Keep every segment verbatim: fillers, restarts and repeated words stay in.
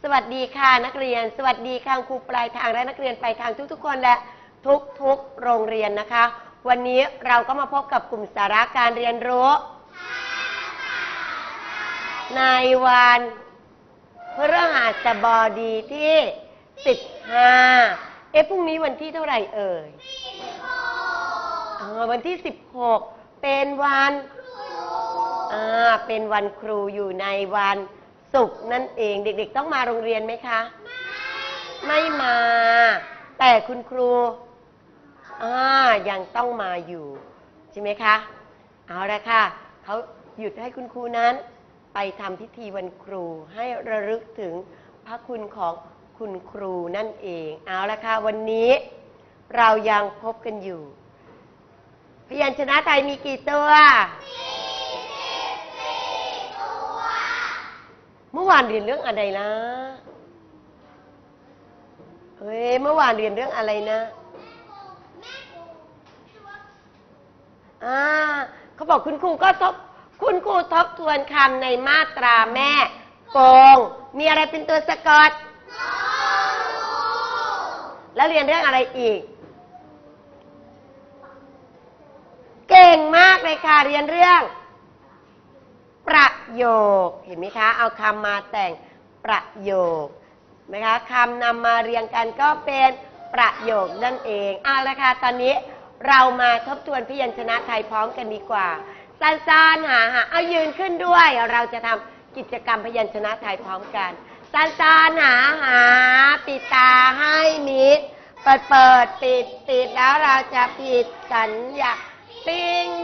สวัสดีค่ะนักเรียนสวัสดีค่ะครูปลายทางและนักเรียนปลายทางทุกๆคนและทุกๆโรงเรียนนะคะวันนี้เราก็มาพบกับกลุ่มสาระการเรียนรู้ในวันพฤหัสบดีที่สิบห้าเอ๊ะพรุ่งนี้วันที่เท่าไหร่เอ่ยอ๋อวันที่สิบหกเป็นวันอ่าเป็นวันครูอยู่ในวันศุกร์นั่นเองเด็กๆต้องมาโรงเรียนไหมคะไม่มาแต่คุณครูอ่ายังต้องมาอยู่ใช่ไหมคะเอาละค่ะเขาหยุดให้คุณครูนั้นไปทำพิธีวันครูให้ระลึกถึงพระคุณของคุณครูนั่นเองเอาละค่ะวันนี้เรายังพบกันอยู่พยัญชนะไทยมีกี่ตัวเมื่อวานเรียนเรื่องอะไรนะเฮ้ยเมื่อวานเรียนเรื่องอะไรนะอ่าเขาบอกคุณครูก็ทบคุณครูทบทวนคำในมาตราแม่โกงมีอะไรเป็นตัวสะกดแล้วเรียนเรื่องอะไรอีกเก่งมากเลยค่ะเรียนเรื่องประโยคเห็นไหมคะเอาคำมาแต่งประโยคนะคะคำนำมาเรียงกันก็เป็นประโยคนั่นเองเอาละค่ะตอนนี้เรามาทบทวนพยัญชนะไทยพร้อมกันดีกว่าสั้นๆหาหาเอายืนขึ้นด้วยเราจะทำกิจกรรมพยัญชนะไทยพร้อมกันสั้นๆหาหาปิดตาให้มิดเปิดเปิดปิดปิดแล้วเราจะผิดสัญญาปิ้ง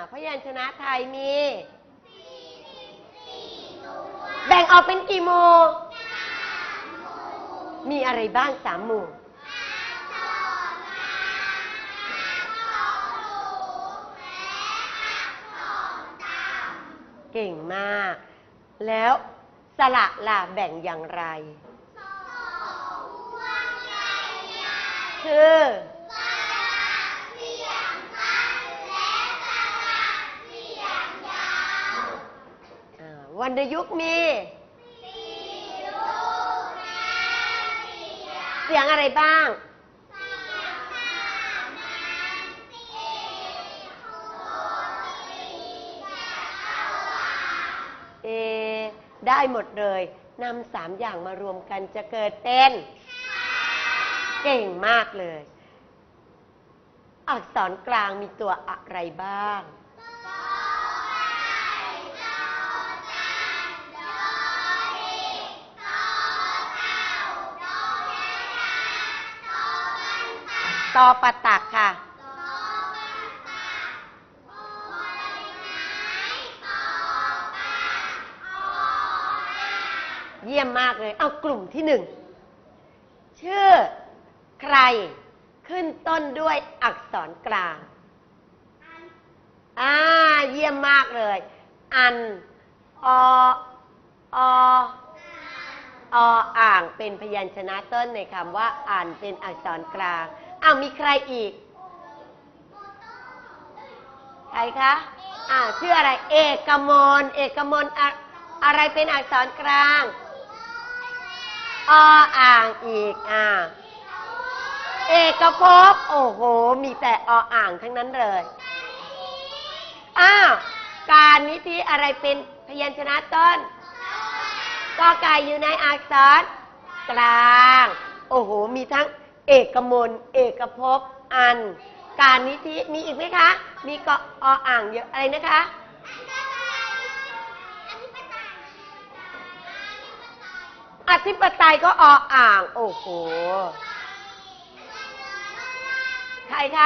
พยัญชนะไทยมีแบ่งออกเป็นกี่หมู่มีอะไรบ้างสามหมู่เก่งมากแล้วสระล่ะแบ่งอย่างไรคือวรรณยุกต์มีเสียงอะไรบ้างเอได้หมดเลยนำสามอย่างมารวมกันจะเกิดเป็นเก่งมากเลยอักษรกลางมีตัวอะไรบ้างตอปตักค่ะเยี่ยมมากเลยเอากลุ่มที่หนึ่งชื่อใครขึ้นต้นด้วยอักษรกลางอ่าเยี่ยมมากเลยอันออออ่างเป็นพยัญชนะต้นในคำว่าอันเป็นอักษรกลางอ้าวมีใครอีกใครคะอ่าชื่ออะไรเอกมลเอกมลอะอะไรเป็นอักษรกลางออ่างอีกอ่าเอกภพโอ้โหมีแต่ออ่างทั้งนั้นเลยอ้าวการนิธิอะไรเป็นพยัญชนะต้นกอไก่อยู่ในอักษรกลางโอ้โหมีทั้งเอกมลเอกภพอันการนิธิมีอีกไหมคะมีกออ่างเยอะอะไรนะคะอธิปไตยก็ออ่างโอ้โหใครคะ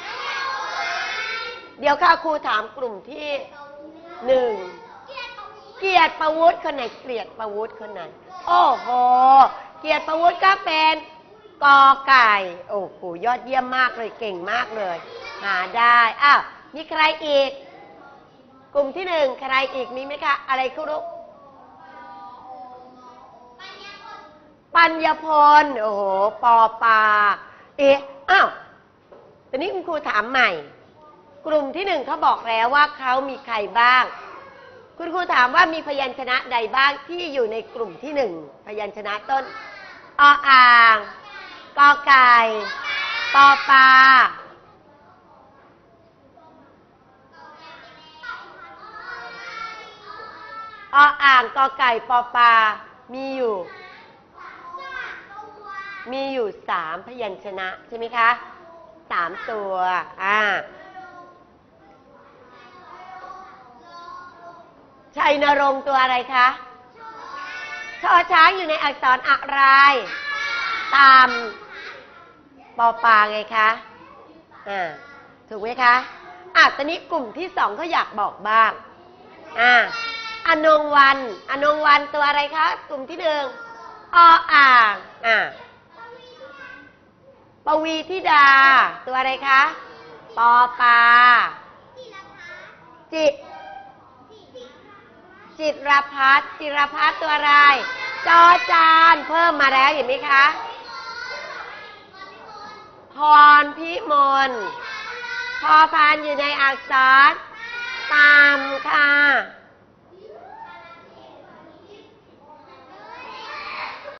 เดี๋ยวค่ะครูถามกลุ่มที่หนึ่งเกียรติประวุฒิคนไหนเกียรติประวุฒิคนไหนโอ้โหเกียรติประวุฒิก็เป็นกอไก่โอ้โหยอดเยี่ยมมากเลยเก่งมากเลยหาได้อ้าวมีใครอีกกลุ่มที่หนึ่งใครอีกมีไหมคะอะไรครูปัญญพลโอ้โหปอปาเอ๊ะอ้าวตอนนี้คุณครูถามใหม่กลุ่มที่หนึ่งเขาบอกแล้วว่าเขามีใครบ้างคุณครูถามว่ามีพยัญชนะใดบ้างที่อยู่ในกลุ่มที่หนึ่งพยัญชนะต้นออ่างกอไก่ปอปาออ่างกอไก่ปอปามีอยู่มีอยู่สามพยัญชนะใช่ไหมคะสามตัวอ่าชัยนรงค์ตัวอะไรคะชอช้างอยู่ในอักษรอะไรตามปอปาไงคะอ่าถูกไหมคะอ่ะตอนนี้กลุ่มที่สองเขาอยากบอกบ้างอ่าอนงวันอนงวันตัวอะไรคะกลุ่มที่หนึ่งออ่างอ่าปวีธิดาตัวอะไรคะปอปาจิจิรพัฒน์จิรพัฒน์ตัวอะไรจอจานเพิ่มมาแล้วเห็นไหมคะพรพิมลพอพานอยู่ในอักษรตามค่ะ